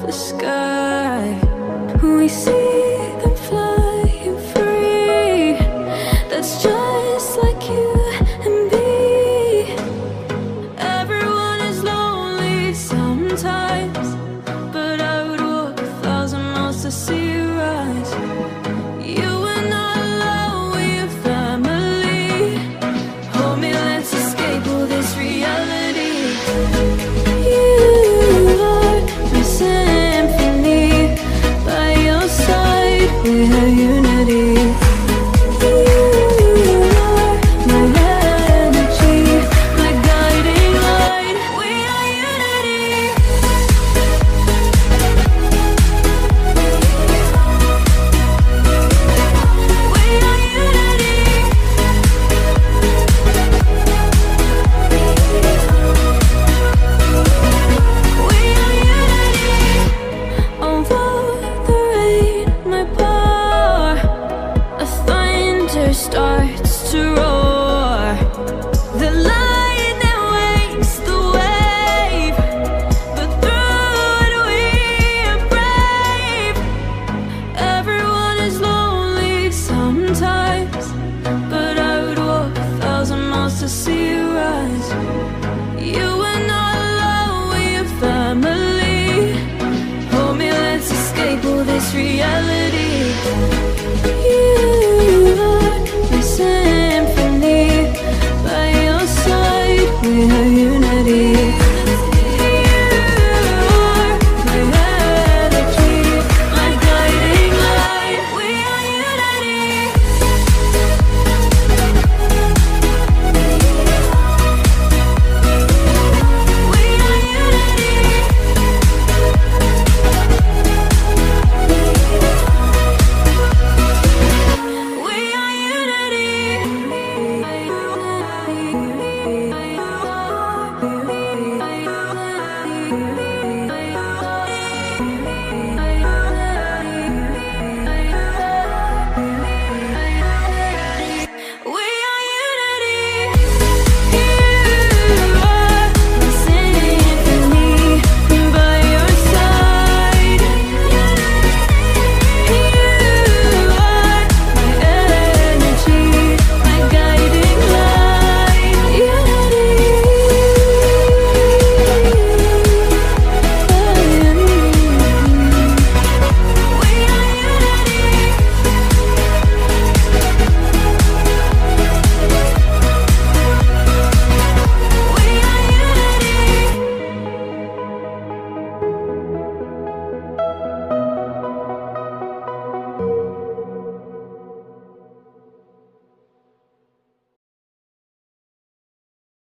the sky. We see them flying free. That's just like you and me. Everyone is lonely sometimes, but I would walk 1,000 miles to see you rise. You are not alone, we're family. Hold me, let's escape all this reality. You are my symphony. By your side, we have unity. You are my energy, my guiding light. We are unity. We are unity. We are unity. Over the rain, my power, a thunder starts to roar. The lightning wakes the wave, but through it we are brave. Everyone is lonely sometimes, but I would walk 1,000 miles to see you rise. You are not alone, we are family. Hold me, let's escape all this reality. You